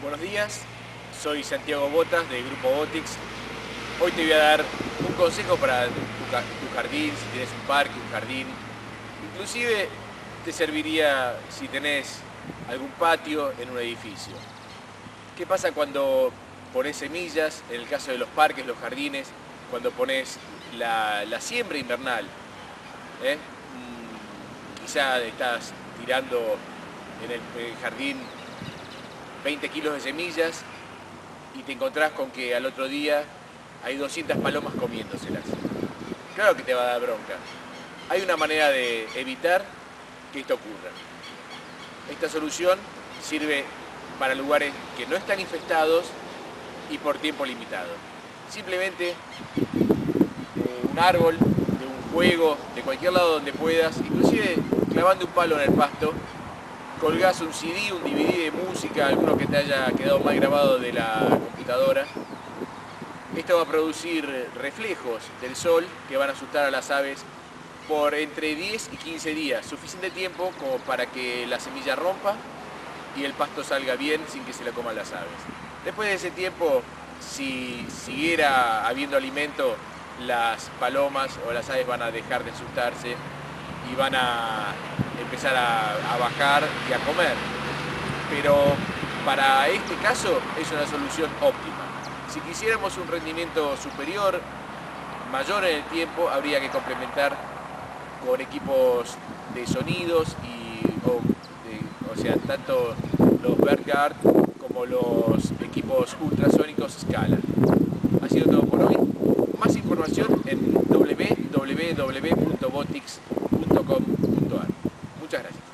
Buenos días, soy Santiago Botas del Grupo Botix. Hoy te voy a dar un consejo para tu jardín, si tienes un parque, un jardín. Inclusive te serviría si tenés algún patio en un edificio. ¿Qué pasa cuando pones semillas? En el caso de los parques, los jardines, cuando pones la siembra invernal, ¿eh? Quizá estás tirando en el jardín 20 kilos de semillas y te encontrás con que al otro día hay 200 palomas comiéndoselas. Claro que te va a dar bronca. Hay una manera de evitar que esto ocurra. Esta solución sirve para lugares que no están infestados y por tiempo limitado. Simplemente un árbol, de un juego, de cualquier lado donde puedas, inclusive clavando un palo en el pasto, colgás un CD, un DVD de música, alguno que te haya quedado mal grabado de la computadora. Esto va a producir reflejos del sol que van a asustar a las aves por entre 10 y 15 días, suficiente tiempo como para que la semilla rompa y el pasto salga bien sin que se lo coman las aves. Después de ese tiempo, si siguiera habiendo alimento, las palomas o las aves van a dejar de asustarse y van a empezar a bajar y a comer. Pero para este caso es una solución óptima. Si quisiéramos un rendimiento superior, mayor en el tiempo, habría que complementar con equipos de sonidos o sea, tanto los Birdguard como los equipos ultrasónicos Scala. Ha sido todo por hoy. Más información en www.botix.com.ar. Muchas gracias.